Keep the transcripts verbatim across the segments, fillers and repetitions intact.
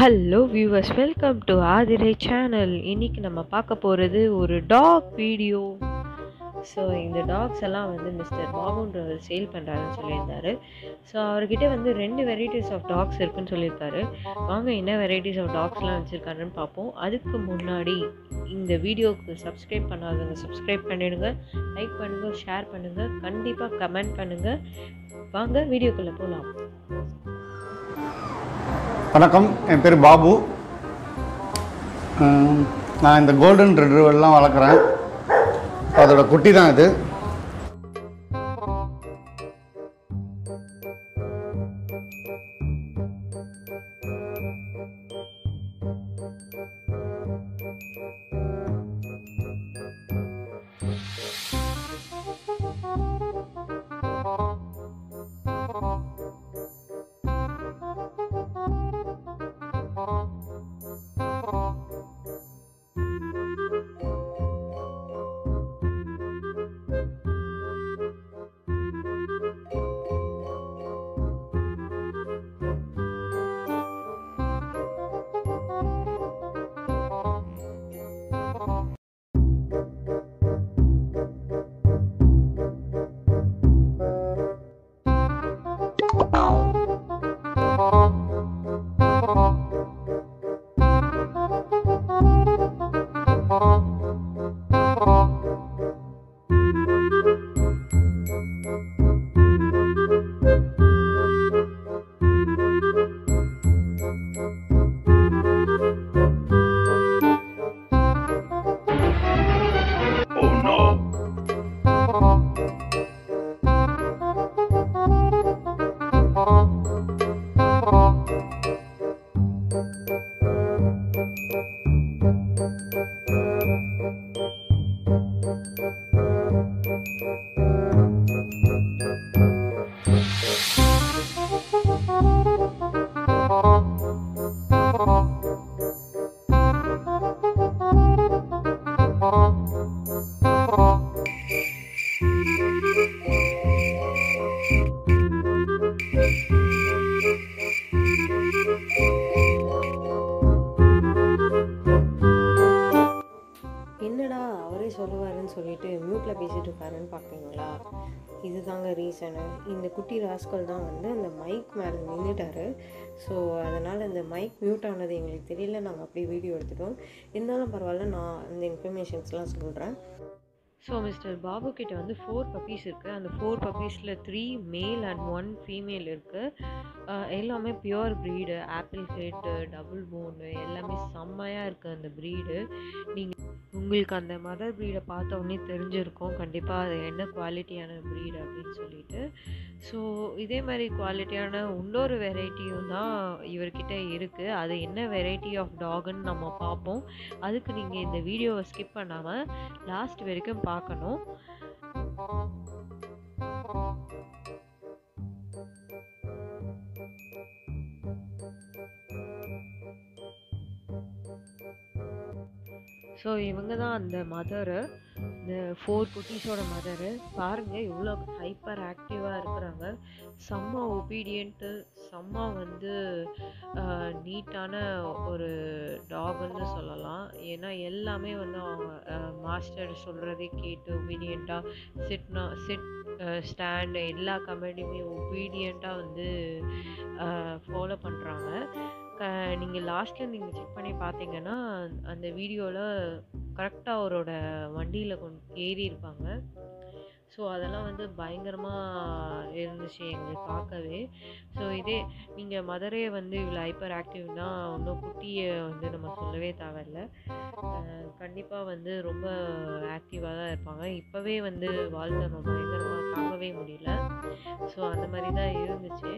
Hello viewers, welcome to Aathirai channel. இன்றைக்கி நம்ம பார்க்க போகிறது ஒரு டாக் வீடியோ. ஸோ இந்த டாக்ஸ் எல்லாம் வந்து மிஸ்டர் பாபுன்றவர் சேல் பண்ணுறாருன்னு சொல்லியிருந்தாரு. ஸோ அவர்கிட்ட வந்து ரெண்டு வெரைட்டிஸ் ஆஃப் டாக்ஸ் இருக்குன்னு சொல்லியிருக்காரு. வாங்க என்ன வெரைட்டிஸ் ஆஃப் டாக்ஸ்லாம் வச்சுருக்காருன்னு பார்ப்போம். அதுக்கு முன்னாடி இந்த வீடியோவுக்கு சப்ஸ்கிரைப் பண்ணாதவங்க சப்ஸ்கிரைப் பண்ணிடுங்க, லைக் பண்ணுங்கள், ஷேர் பண்ணுங்கள், கண்டிப்பாக கமெண்ட் பண்ணுங்கள். வாங்க வீடியோக்குள்ளே போகலாம். வணக்கம், என் பேர் பாபு. நான் இந்த கோல்டன் ரெட்ரீவர்லாம் வளர்க்குறேன். அதோட குட்டி தான் இது. என்னடா அவரே சொல்லுவாருன்னு சொல்லிட்டு மியூட்டில் பேசிகிட்டு இருக்காருன்னு பார்க்குறீங்களா? இதுதாங்க ரீசனு. இந்த குட்டி ராஸ்கல் தான் வந்து அந்த மைக் மேலே நின்றுட்டாரு. ஸோ அதனால் இந்த மைக் மியூட் ஆனது எங்களுக்கு தெரியல, நாங்கள் அப்படியே வீடியோ எடுத்துட்டோம். இருந்தாலும் பரவாயில்ல, நான் இந்த இன்ஃபர்மேஷன்ஸ்லாம் சொல்கிறேன். ஸோ மிஸ்டர் பாபு கிட்ட வந்து ஃபோர் பப்பீஸ் இருக்குது. அந்த ஃபோர் பப்பீஸில் three male and one female இருக்குது. எல்லாமே pure breed, apple head, double bone, எல்லாமே செம்மையாக இருக்குது அந்த ப்ரீடு. நீங்கள் உங்களுக்கு அந்த மதர் ப்ரீடை பார்த்த உடனே தெரிஞ்சிருக்கும் கண்டிப்பாக அது என்ன குவாலிட்டியான ப்ரீடு அப்படின்னு சொல்லிட்டு. ஸோ இதே மாதிரி குவாலிட்டியான இன்னொரு வெரைட்டியும் தான் இவர்கிட்ட இருக்குது. அது என்ன வெரைட்டி ஆஃப் டாகுன்னு நம்ம பார்ப்போம். அதுக்கு நீங்கள் இந்த வீடியோவை ஸ்கிப் பண்ணாமல் லாஸ்ட் வரைக்கும் பார்க்கணும். ஸோ இவங்க தான் அந்த மதரு, இந்த ஃபோர் குட்டீஸோட மதரு. பாருங்கள் எவ்வளோ ஹைப்பர் ஆக்டிவாக இருக்கிறாங்க. செம்ம ஒபீடியன்ட்டு, செம்ம வந்து நீட்டான ஒரு டாகுன்னு சொல்லலாம். ஏன்னா எல்லாமே வந்து அவங்க மாஸ்டர் சொல்கிறதே கேட்டு ஒபீடியண்ட்டாக சிட்னா சிட் ஸ்டாண்டு எல்லா கமெண்ட்டையுமே ஒபீடியண்ட்டாக வந்து ஃபாலோ பண்ணுறாங்க. க நீங்கள் லாஸ்ட்டில் நீங்கள் செக் பண்ணி பார்த்தீங்கன்னா அந்த வீடியோவில் கரெக்டாக அவரோட வண்டியில் கொண்டு ஏறி இருப்பாங்க. ஸோ அதெல்லாம் வந்து பயங்கரமாக இருந்துச்சு எங்களுக்கு பார்க்கவே. ஸோ இதே நீங்கள் மதரே வந்து இவ்வளோ ஹைப்பர் ஆக்டிவ்னா இன்னும் குட்டியை வந்து நம்ம சொல்லவே தேவையில்லை. கண்டிப்பாக வந்து ரொம்ப ஆக்டிவாக தான் இருப்பாங்க. இப்போவே வந்து வாழ்த்தணும் பயங்கரமாக தாங்கவே முடியல. ஸோ அந்த மாதிரி தான் இருந்துச்சு.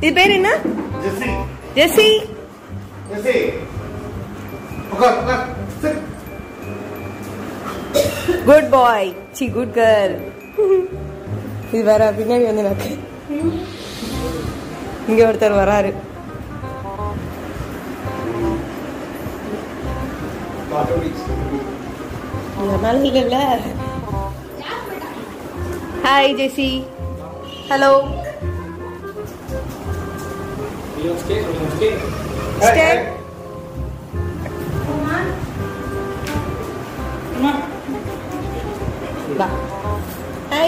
இது பேர் என்ன? ஜெசி. ஜெசி. ஜெசி. உட்கார் உட்கார். சிட். Good boy. சி குட் கேர்ள். இது வேற பின்னாடி வந்து நக்கு. இங்க ஒருத்தர் வராரு. இந்த மேல இல்ல. Hi Jessie. Hello. Stay. Stay. Stay. Come on. Come on. Ba. Hi.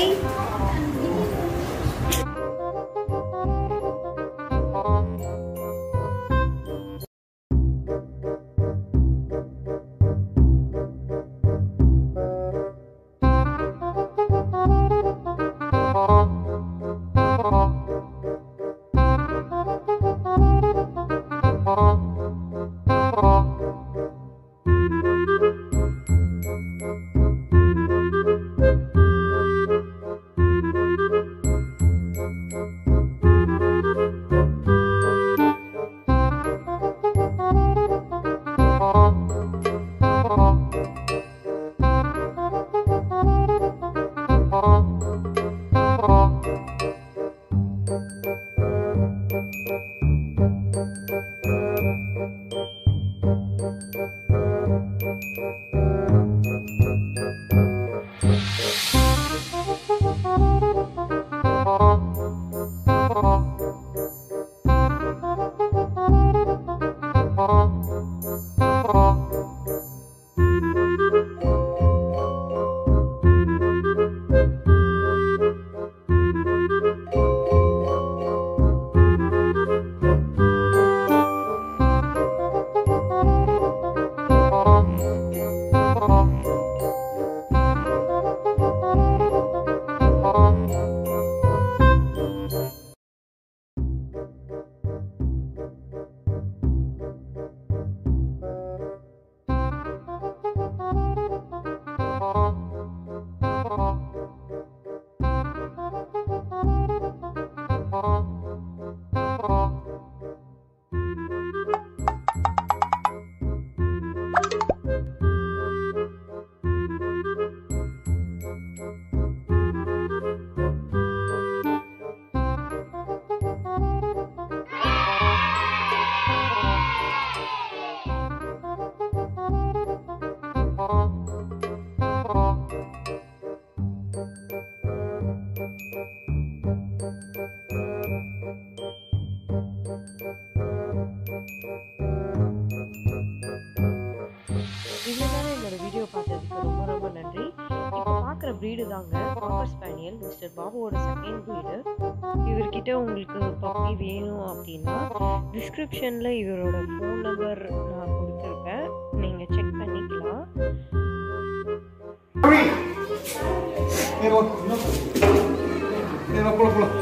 breed தாங்க Cocker spaniel மிஸ்டர் பாபுவோட செகண்ட் breed. இவர்கிட்ட உங்களுக்கு puppy வேணும் அப்படினா descriptionல இவரோட phone number நான் கொடுத்திருக்கேன், நீங்க செக் பண்ணிக்கலாம். ஏரோ ஏரோ போல போல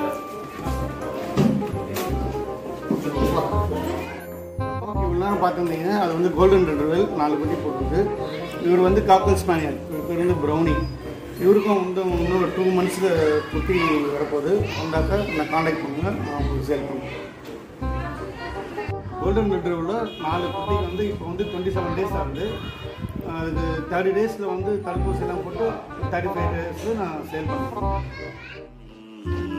இவெல்லாம் பார்த்துருந்தீங்க, அது வந்து கோல்டன் ரெட்ரிவர் நாலு குட்டி போட்டுருக்கு. இவர் வந்து காக்கர் ஸ்பானியல், இவர் பேர் வந்து ப்ரௌனி. இவருக்கும் வந்து இன்னும் ஒரு டூ மந்த்ஸில் குட்டி வரப்போகுது. வந்தாக்கா நான் காண்டாக்ட் பண்ணுவேன், நான் உங்களுக்கு சேல் பண்ணுவேன். கோல்டன் ரெட்ரிவரில் நாலு குட்டி வந்து இப்போ வந்து டுவெண்ட்டி செவன் டேஸ் ஆகுது. அதுக்கு தேர்ட்டி டேஸில் வந்து தடுப்பூசி எல்லாம் போட்டு தேர்ட்டி ஃபைவ் டேஸில் நான் சேல் பண்ணுவேன்.